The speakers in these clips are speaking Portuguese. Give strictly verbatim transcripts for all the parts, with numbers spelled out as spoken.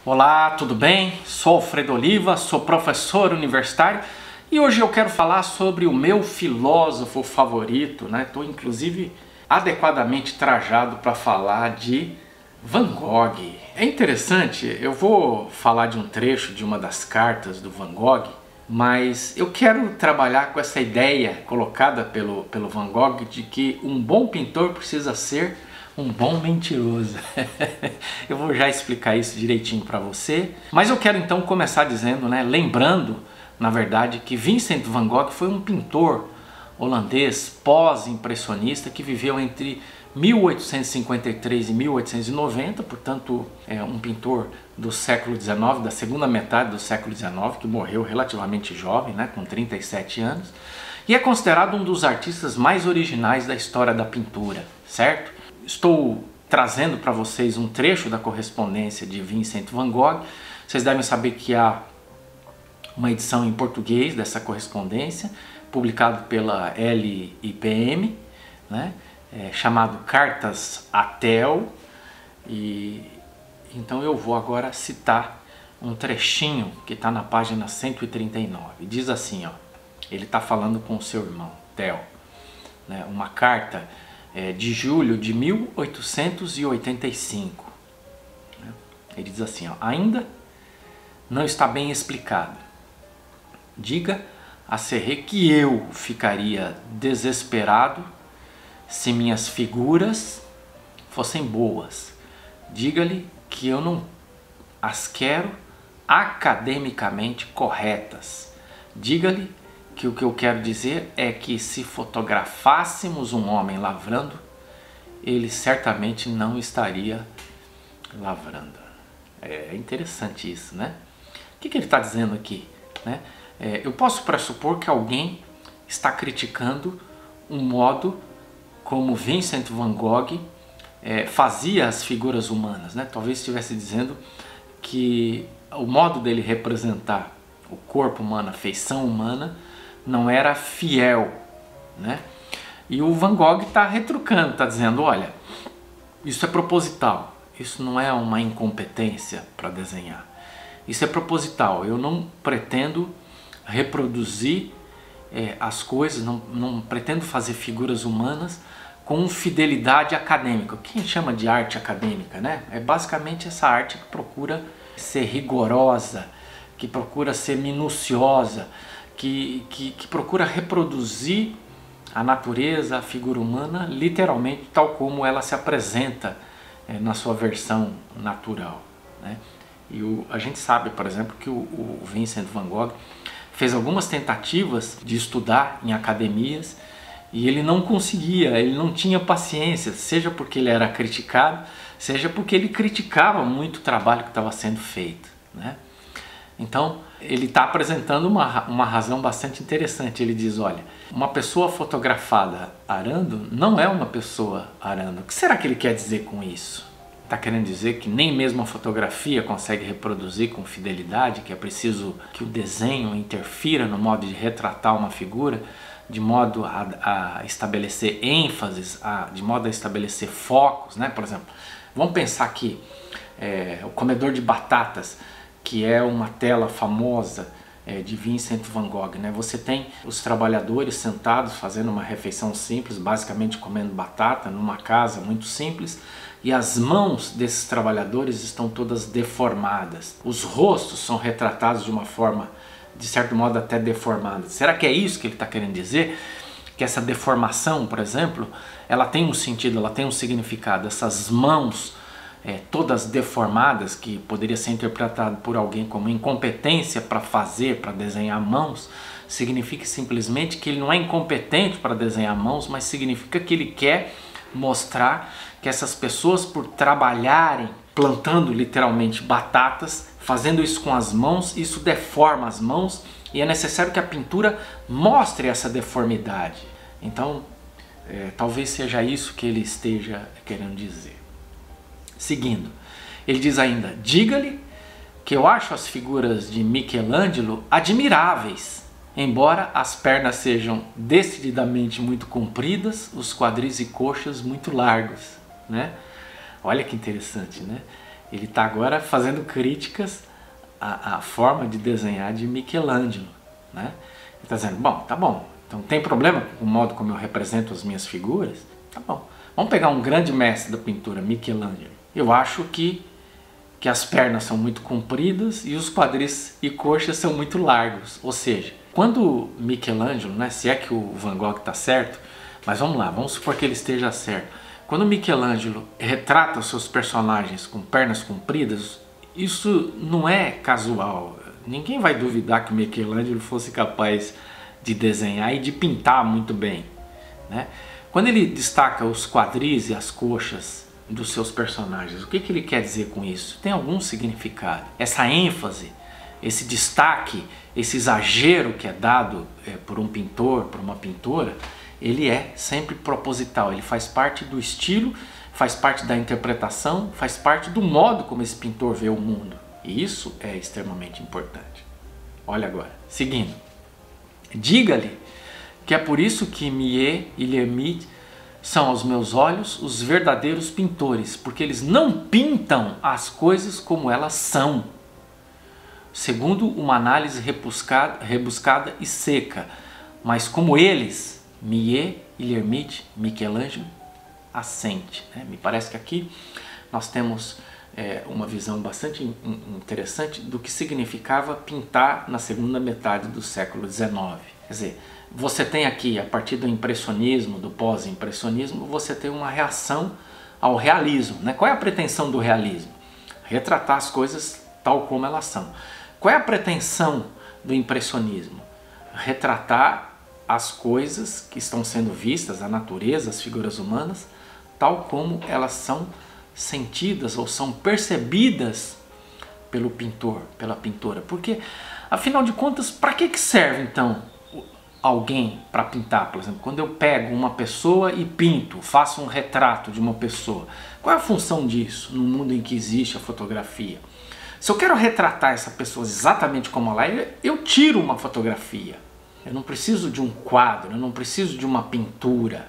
Olá, tudo bem? Sou Alfredo Oliva, sou professor universitário e hoje eu quero falar sobre o meu filósofo favorito, né? Estou inclusive adequadamente trajado para falar de Van Gogh. É interessante, eu vou falar de um trecho de uma das cartas do Van Gogh, mas eu quero trabalhar com essa ideia colocada pelo, pelo Van Gogh de que um bom pintor precisa ser um bom mentiroso. Eu vou já explicar isso direitinho para você, mas eu quero então começar dizendo, né, lembrando, na verdade, que Vincent van Gogh foi um pintor holandês pós-impressionista que viveu entre mil oitocentos e cinquenta e três e mil oitocentos e noventa, portanto é um pintor do século dezenove, da segunda metade do século dezenove, que morreu relativamente jovem, né, com trinta e sete anos, e é considerado um dos artistas mais originais da história da pintura, certo? Estou trazendo para vocês um trecho da correspondência de Vincent van Gogh. Vocês devem saber que há uma edição em português dessa correspondência, publicado pela L I P M, né? É, chamado Cartas a Theo. E então eu vou agora citar um trechinho que está na página cento e trinta e nove. Diz assim, ó, ele está falando com o seu irmão, Theo, né? Uma carta é, de julho de mil oitocentos e oitenta e cinco. Ele diz assim, ó, ainda não está bem explicado. Diga a Serré que eu ficaria desesperado se minhas figuras fossem boas. Diga-lhe que eu não as quero academicamente corretas. Diga-lhe que o que eu quero dizer é que se fotografássemos um homem lavrando, ele certamente não estaria lavrando. É interessante isso, né? O que, que ele está dizendo aqui, né? É, eu posso pressupor que alguém está criticando um modo como Vincent van Gogh é, fazia as figuras humanas, né? Talvez estivesse dizendo que o modo dele representar o corpo humano, a feição humana, não era fiel, né? E o Van Gogh está retrucando, está dizendo, olha, isso é proposital, isso não é uma incompetência para desenhar, isso é proposital, eu não pretendo reproduzir é, as coisas, não, não pretendo fazer figuras humanas com fidelidade acadêmica. O que a gente chama de arte acadêmica, né? É basicamente essa arte que procura ser rigorosa, que procura ser minuciosa, que, que, que procura reproduzir a natureza, a figura humana, literalmente tal como ela se apresenta é, na sua versão natural, né? E o, a gente sabe, por exemplo, que o, o Vincent van Gogh fez algumas tentativas de estudar em academias e ele não conseguia, ele não tinha paciência, seja porque ele era criticado, seja porque ele criticava muito o trabalho que estava sendo feito, né? Então, ele está apresentando uma, uma razão bastante interessante. Ele diz, olha, uma pessoa fotografada arando não é uma pessoa arando. O que será que ele quer dizer com isso? Está querendo dizer que nem mesmo a fotografia consegue reproduzir com fidelidade, que é preciso que o desenho interfira no modo de retratar uma figura, de modo a, a estabelecer ênfases, a, de modo a estabelecer focos, né? Por exemplo, vamos pensar que é, o comedor de batatas, que é uma tela famosa é, de Vincent van Gogh, né? Você tem os trabalhadores sentados fazendo uma refeição simples, basicamente comendo batata numa casa muito simples, e as mãos desses trabalhadores estão todas deformadas. Os rostos são retratados de uma forma, de certo modo, até deformada. Será que é isso que ele está querendo dizer? Que essa deformação, por exemplo, ela tem um sentido, ela tem um significado. Essas mãos é, todas deformadas, que poderia ser interpretado por alguém como incompetência para fazer, para desenhar mãos, significa simplesmente que ele não é incompetente para desenhar mãos, mas significa que ele quer mostrar que essas pessoas, por trabalharem plantando literalmente batatas, fazendo isso com as mãos, isso deforma as mãos e é necessário que a pintura mostre essa deformidade. Então, é, talvez seja isso que ele esteja querendo dizer. Seguindo, ele diz ainda, diga-lhe que eu acho as figuras de Michelangelo admiráveis, embora as pernas sejam decididamente muito compridas, os quadris e coxas muito largos, né? Olha que interessante, né? Ele está agora fazendo críticas à, à forma de desenhar de Michelangelo, né? Ele está dizendo, bom, tá bom, então tem problema com o modo como eu represento as minhas figuras? Tá bom, vamos pegar um grande mestre da pintura, Michelangelo. Eu acho que, que as pernas são muito compridas e os quadris e coxas são muito largos. Ou seja, quando Michelangelo, né, se é que o Van Gogh está certo, mas vamos lá, vamos supor que ele esteja certo. Quando Michelangelo retrata os seus personagens com pernas compridas, isso não é casual. Ninguém vai duvidar que Michelangelo fosse capaz de desenhar e de pintar muito bem, né? Quando ele destaca os quadris e as coxas dos seus personagens, o que, que ele quer dizer com isso? Tem algum significado. Essa ênfase, esse destaque, esse exagero que é dado é, por um pintor, por uma pintora, ele é sempre proposital, ele faz parte do estilo, faz parte da interpretação, faz parte do modo como esse pintor vê o mundo. E isso é extremamente importante. Olha agora, seguindo. Diga-lhe que é por isso que Millet e Lhermitte são aos meus olhos os verdadeiros pintores, porque eles não pintam as coisas como elas são, segundo uma análise rebuscada, rebuscada e seca, mas como eles, Millet e Lhermitte, Michelangelo, assente, né? Me parece que aqui nós temos é, uma visão bastante interessante do que significava pintar na segunda metade do século dezenove. Quer dizer, você tem aqui, a partir do impressionismo, do pós-impressionismo, você tem uma reação ao realismo, né? Qual é a pretensão do realismo? Retratar as coisas tal como elas são. Qual é a pretensão do impressionismo? Retratar as coisas que estão sendo vistas, a natureza, as figuras humanas, tal como elas são sentidas ou são percebidas pelo pintor, pela pintora. Porque, afinal de contas, para que que serve então alguém para pintar? Por exemplo, quando eu pego uma pessoa e pinto, faço um retrato de uma pessoa, qual é a função disso no mundo em que existe a fotografia? Se eu quero retratar essa pessoa exatamente como ela é, eu tiro uma fotografia. Eu não preciso de um quadro, eu não preciso de uma pintura.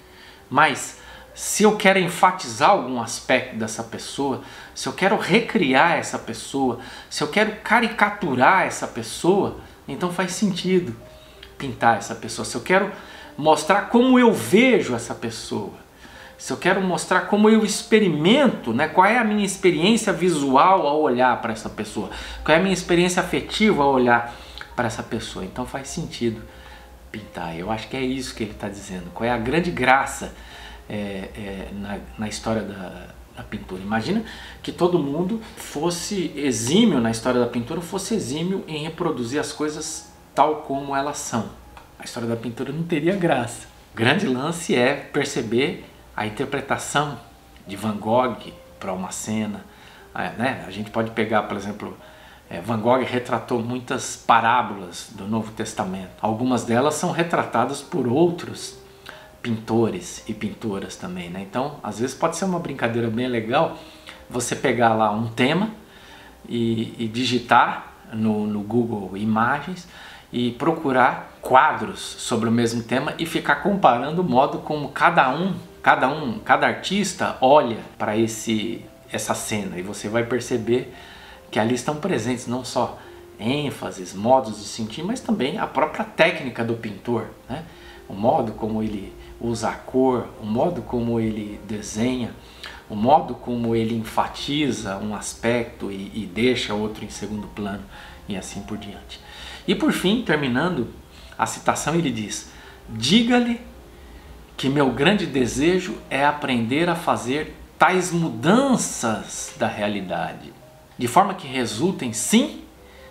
Mas se eu quero enfatizar algum aspecto dessa pessoa, se eu quero recriar essa pessoa, se eu quero caricaturar essa pessoa, então faz sentido pintar essa pessoa. Se eu quero mostrar como eu vejo essa pessoa, se eu quero mostrar como eu experimento, né, qual é a minha experiência visual ao olhar para essa pessoa, qual é a minha experiência afetiva ao olhar para essa pessoa, então faz sentido pintar. Eu acho que é isso que ele está dizendo. Qual é a grande graça é, é, na, na história da, da pintura? Imagina que todo mundo fosse exímio na história da pintura, fosse exímio em reproduzir as coisas tal como elas são. A história da pintura não teria graça. O grande lance é perceber a interpretação de Van Gogh para uma cena, né? A gente pode pegar, por exemplo, Van Gogh retratou muitas parábolas do Novo Testamento. Algumas delas são retratadas por outros pintores e pintoras também, né? Então, às vezes pode ser uma brincadeira bem legal você pegar lá um tema e, e digitar no, no Google Imagens e procurar quadros sobre o mesmo tema e ficar comparando o modo como cada um, cada um, cada artista olha para esse essa cena, e você vai perceber que ali estão presentes não só ênfases, modos de sentir, mas também a própria técnica do pintor, né? O modo como ele usa a cor, o modo como ele desenha, o modo como ele enfatiza um aspecto e, e deixa outro em segundo plano, e assim por diante. E por fim, terminando a citação, ele diz: diga-lhe que meu grande desejo é aprender a fazer tais mudanças da realidade, de forma que resultem, sim,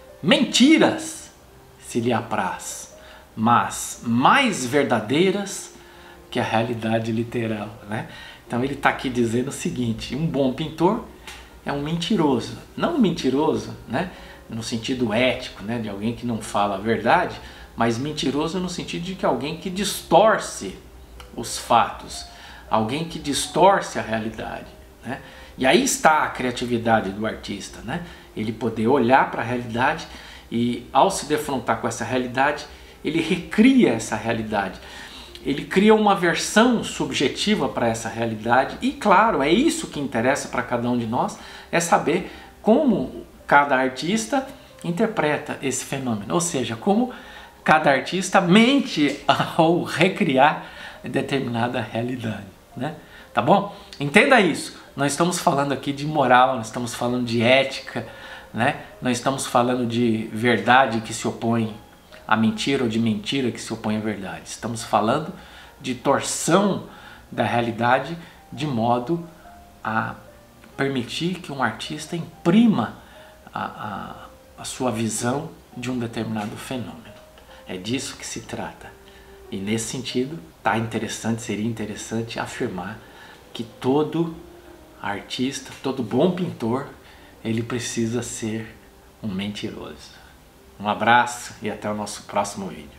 mentiras, se lhe apraz, mas mais verdadeiras que a realidade literal, né? Então ele está aqui dizendo o seguinte: um bom pintor é um mentiroso, não um mentiroso, né, no sentido ético, né, de alguém que não fala a verdade, mas mentiroso no sentido de que alguém que distorce os fatos, alguém que distorce a realidade, né? E aí está a criatividade do artista, né? Ele poder olhar para a realidade e, ao se defrontar com essa realidade, ele recria essa realidade. ele cria uma versão subjetiva para essa realidade e, claro, é isso que interessa para cada um de nós, é saber como cada artista interpreta esse fenômeno, ou seja, como cada artista mente ao recriar determinada realidade, né? Tá bom? Entenda isso. Nós estamos falando aqui de moral, nós estamos falando de ética, né? Nós estamos falando de verdade que se opõe a mentira ou de mentira que se opõe à verdade. Estamos falando de torção da realidade de modo a permitir que um artista imprima a, a, a sua visão de um determinado fenômeno. É disso que se trata. E nesse sentido, tá interessante, seria interessante afirmar que todo artista, todo bom pintor, ele precisa ser um mentiroso. Um abraço e até o nosso próximo vídeo.